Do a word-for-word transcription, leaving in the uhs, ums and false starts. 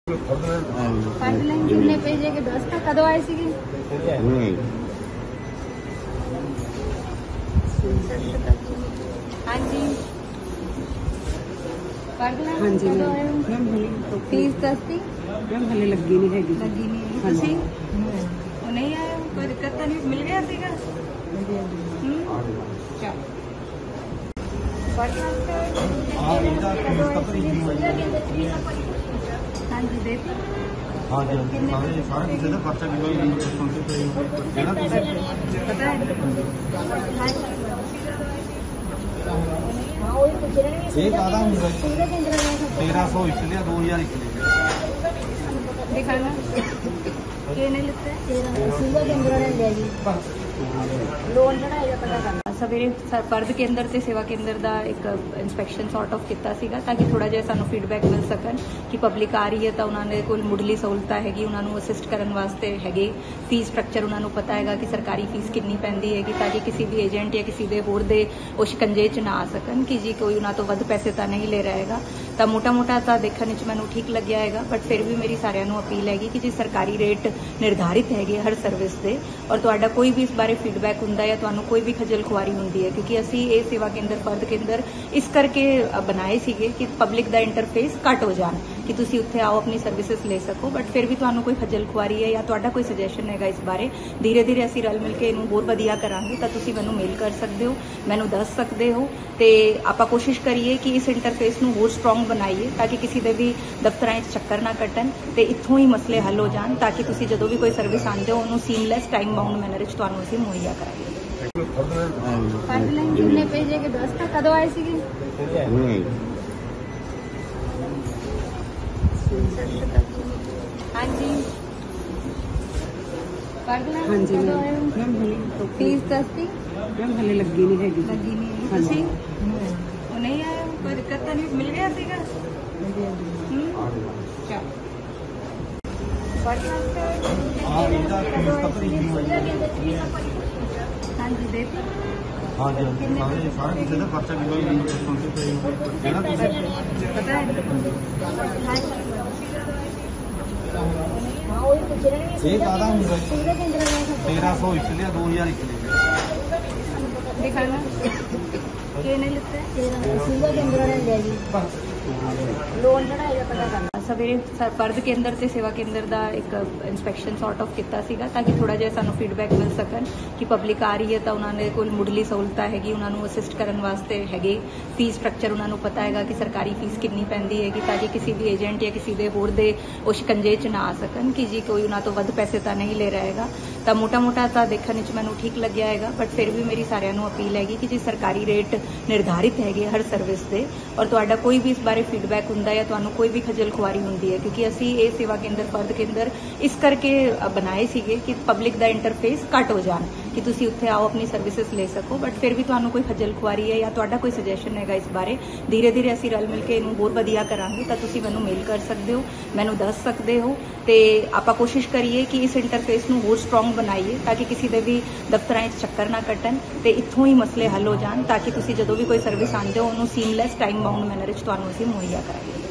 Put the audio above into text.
pipeline कितने page है कि दस का कदों आए सी हाँ जी हाँ जी मैम हले फीस दस दी मैम हले लगी नहीं हैगी लगी नहीं हाँ जी वो नहीं आया कोई दिक्कत तो नहीं मिल गया सीगा हाँ जी देख हाँ जी सारे सारा किसी का पर्चा पता है एक आधा होगा तेरह सौ इसलिए दो हजार इसलिए दिखाना के नहीं लगता है लोन चढ़ाएगा पता करना सवेरे फर्द केंद्र ਤੇ ਸੇਵਾ ਕੇਂਦਰ ਦਾ ਇੱਕ ਇਨਸਪੈਕਸ਼ਨ ਸੌਰਟ ਆਫ ਕੀਤਾ ਸੀਗਾ ਤਾਂ ਕਿ ਥੋੜਾ ਜਿਹਾ ਸਾਨੂੰ ਫੀਡਬੈਕ ਮਿਲ ਸਕਣ ਕਿ ਪਬਲਿਕ ਆ ਰਹੀ ਹੈ ਤਾਂ ਉਹਨਾਂ ਦੇ ਕੋਲ ਮੁੱਢਲੀ ਸਹੂਲਤਾਂ ਹੈਗੀ ਉਹਨਾਂ ਨੂੰ ਅਸਿਸਟ ਕਰਨ ਵਾਸਤੇ ਹੈਗੇ ਫੀਸ ਸਟਰਕਚਰ ਉਹਨਾਂ ਨੂੰ ਪਤਾ ਹੈਗਾ ਕਿ ਸਰਕਾਰੀ ਫੀਸ ਕਿੰਨੀ ਪੈਂਦੀ ਹੈਗੀ ਤਾਂ ਕਿ ਕਿਸੇ ਵੀ ਏਜੰਟ ਜਾਂ ਕਿਸੇ ਦੇ ਹੋਰ ਦੇ ਉਹ ਸ਼ਿਕੰਜੇ 'ਚ ਨਾ ਆ ਸਕਣ ਕਿ ਜੀ ਕੋਈ ਉਹਨਾਂ ਤੋਂ ਵੱਧ ਪੈਸੇ ਤਾਂ ਨਹੀਂ ਲੈ ਰਿਹਾ ਹੈਗਾ ਤਾਂ ਮੋਟਾ ਮੋਟਾ ਤਾਂ ਦੇਖਣ ਵਿੱਚ ਮੈਨੂੰ ਠੀਕ ਲੱਗਿਆ ਹੈਗਾ ਬਟ ਫਿਰ ਵੀ ਮੇਰੀ ਸਾਰਿਆਂ ਨੂੰ ਅਪੀਲ ਹੈਗੀ ਕਿ ਜੀ ਸਰਕਾਰੀ ਰੇਟ ਨਿਰਧਾਰਿਤ ਹੈਗੇ ਹਰ ਸਰਵਿਸ ਦੇ ਔਰ ਤੁਹਾਡਾ ਕੋਈ ਵੀ ਇਸ ਬਾਰੇ ਫੀਡਬੈਕ ਹੁੰਦਾ ਹੈ ਤੁਹਾਨੂੰ ਕੋਈ ਵੀ ਖੱਜਲ ਖੁਆਰੀ ਹੁੰਦੀ ਹੈ ਕਿਉਂਕਿ ਅਸੀਂ ਇਹ ਸੇਵਾ ਕੇਂਦਰ ਫਰਦ ਕੇਂਦਰ ਇਸ ਕਰਕੇ ਬਣਾਏ ਸੀਗੇ ਕਿ ਪਬਲਿਕ ਦਾ ਇੰਟਰਫੇਸ ਘੱਟ ਹੋ ਜਾਣ ਕਿ ਤੁਸੀਂ ਉੱਥੇ ਆਓ ਆਪਣੀ ਸਰਵਿਸਿਜ਼ ਲੈ ਸਕੋ ਬਟ ਫਿਰ ਵੀ ਤੁਹਾਨੂੰ ਕੋਈ ਖੱਜਲ ਖੁਆਰੀ ਹੈ ਜਾਂ ਤੁਹਾਡਾ ਕੋਈ ਸੁਜੈਸ਼ਨ ਹੈਗਾ ਇਸ ਬਾਰੇ ਧੀਰੇ ਧੀਰੇ ਅਸੀਂ ਰਲ ਮਿਲ ਕੇ ਇਹਨੂੰ ਹੋਰ ਵਧੀਆ ਕਰਾਂਗੇ ਤਾਂ ਤੁਸੀਂ ਮੈਨੂੰ ਮੇਲ ਕਰ ਸਕਦੇ ਹੋ ਮੈਨੂੰ ਦੱਸ ਸਕਦੇ ਹੋ ਤੇ ਆਪਾਂ ਕੋਸ਼ਿਸ਼ ਕਰੀਏ ਕਿ ਇਸ ਇੰਟਰਫੇਸ ਨੂੰ ਹੋਰ ਸਟਰੋਂਗ ਬਣਾਈਏ ਤਾਂ ਕਿ ਕਿਸੇ ਦੇ ਵੀ ਦਫ਼ਤਰਾਂ 'ਚ ਚੱਕਰ ਨਾ ਕੱਟਣ ਤੇ ਇੱਥੋਂ ਹੀ ਮਸਲੇ ਹੱਲ ਹੋ ਜਾਣ ਤਾਂ ਕਿ ਤੁਸੀਂ ਜਦੋਂ ਵੀ ਕੋਈ ਸਰਵਿਸ ਆਉਂਦੇ ਹੋ ਉਹਨੂੰ ਸੀਮਲੈਸ ਟਾਈਮ ਬਾਉਂਡ ਮੈਨਰ 'ਚ ਤੁਹਾਨੂੰ ਅਸੀਂ ਮੁਹੱਈਆ ਕਰਾਂਗੇ पाइपलाइन कितने पेज है कि दस का कदों आए सी हाँ जी हाँ जी मैम हले फीस दस दी मैम हले लगी नहीं हैगी लगी नहीं हाँ जी वो नहीं आया कोई दिक्कत तो नहीं मिल गया सीगा हाँ जी देख हाँ जी सारे सारा किसी का पर्चा पता है एक आधा होगा तेरह सौ इसलिए दो हजार इसलिए दिखाना के नहीं लगता है लोन चढ़ाएगा पता करना ਸਵੇਰੇ ਫਰਦ ਕੇਂਦਰ ਤੇ ਸੇਵਾ ਕੇਂਦਰ ਦਾ ਇੱਕ ਇਨਸਪੈਕਸ਼ਨ ਸੌਰਟ ਆਫ ਕੀਤਾ ਸੀਗਾ ਤਾਂ ਕਿ ਥੋੜਾ ਜਿਹਾ ਸਾਨੂੰ ਫੀਡਬੈਕ ਮਿਲ ਸਕਣ ਕਿ ਪਬਲਿਕ ਆ ਰਹੀ ਹੈ ਤਾਂ ਉਹਨਾਂ ਦੇ ਕੋਲ ਮੁੱਢਲੀ ਸਹੂਲਤਾਂ ਹੈਗੀ ਉਹਨਾਂ ਨੂੰ ਅਸਿਸਟ ਕਰਨ ਵਾਸਤੇ ਹੈਗੇ ਫੀਸ ਸਟਰਕਚਰ ਉਹਨਾਂ ਨੂੰ ਪਤਾ ਹੈਗਾ ਕਿ ਸਰਕਾਰੀ ਫੀਸ ਕਿੰਨੀ ਪੈਂਦੀ ਹੈਗੀ ਤਾਂ ਕਿ ਕਿਸੇ ਵੀ ਏਜੰਟ ਜਾਂ ਕਿਸੇ ਦੇ ਹੋਰ ਦੇ ਉਹ ਸ਼ਿਕੰਜੇ 'ਚ ਨਾ ਆ ਸਕਣ ਕਿ ਜੀ ਕੋਈ ਉਹਨਾਂ ਤੋਂ ਵੱਧ ਪੈਸੇ ਤਾਂ ਨਹੀਂ ਲੈ ਰਿਹਾ ਹੈਗਾ ਤਾਂ ਮੋਟਾ ਮੋਟਾ ਤਾਂ ਦੇਖਣ ਵਿੱਚ ਮੈਨੂੰ ਠੀਕ ਲੱਗਿਆ ਹੈਗਾ ਬਟ ਫਿਰ ਵੀ ਮੇਰੀ ਸਾਰਿਆਂ ਨੂੰ ਅਪੀਲ ਹੈਗੀ ਕਿ ਜੀ ਸਰਕਾਰੀ ਰੇਟ ਨਿਰਧਾਰਿਤ ਹੈਗੇ ਹਰ ਸਰਵਿਸ ਦੇ ਔਰ ਤੁਹਾਡਾ ਕੋਈ ਵੀ ਇਸ ਬਾਰੇ ਫੀਡਬੈਕ ਹੁੰਦਾ ਹੈ ਤੁਹਾਨੂੰ ਕੋਈ ਵੀ ਖੱਜਲ ਖੁਆਰੀ ਹੁੰਦੀ ਹੈ ਕਿਉਂਕਿ ਅਸੀਂ ਇਹ ਸੇਵਾ ਕੇਂਦਰ ਫਰਦ ਕੇਂਦਰ ਇਸ ਕਰਕੇ ਬਣਾਏ ਸੀਗੇ ਕਿ ਪਬਲਿਕ ਦਾ ਇੰਟਰਫੇਸ ਘੱਟ ਹੋ ਜਾਣ ਕਿ ਤੁਸੀਂ ਉੱਥੇ ਆਓ ਆਪਣੀ ਸਰਵਿਸਿਜ਼ ਲੈ ਸਕੋ ਬਟ ਫਿਰ ਵੀ ਤੁਹਾਨੂੰ ਕੋਈ ਖੱਜਲ ਖੁਆਰੀ ਹੈ ਜਾਂ ਤੁਹਾਡਾ ਕੋਈ ਸੁਜੈਸ਼ਨ ਹੈਗਾ ਇਸ ਬਾਰੇ ਧੀਰੇ ਧੀਰੇ ਅਸੀਂ ਰਲ ਮਿਲ ਕੇ ਇਹਨੂੰ ਹੋਰ ਵਧੀਆ ਕਰਾਂਗੇ ਤਾਂ ਤੁਸੀਂ ਮੈਨੂੰ ਮੇਲ ਕਰ ਸਕਦੇ ਹੋ ਮੈਨੂੰ ਦੱਸ ਸਕਦੇ ਹੋ ਤੇ ਆਪਾਂ ਕੋਸ਼ਿਸ਼ ਕਰੀਏ ਕਿ ਇਸ ਇੰਟਰਫੇਸ ਨੂੰ ਹੋਰ ਸਟਰੋਂਗ ਬਣਾਈਏ ਤਾਂ ਕਿ ਕਿਸੇ ਦੇ ਵੀ ਦਫ਼ਤਰਾਂ 'ਚ ਚੱਕਰ ਨਾ ਕੱਟਣ ਤੇ ਇੱਥੋਂ ਹੀ ਮਸਲੇ ਹੱਲ ਹੋ ਜਾਣ ਤਾਂ ਕਿ ਤੁਸੀਂ ਜਦੋਂ ਵੀ ਕੋਈ ਸਰਵਿਸ ਆਉਂਦੇ ਹੋ ਉਹਨੂੰ ਸੀਮਲੈਸ ਟਾਈਮ ਬਾਉਂਡ ਮੈਨਰ 'ਚ ਤੁਹਾਨੂੰ ਅਸੀਂ ਮੁਹੱਈਆ ਕਰਾਂਗੇ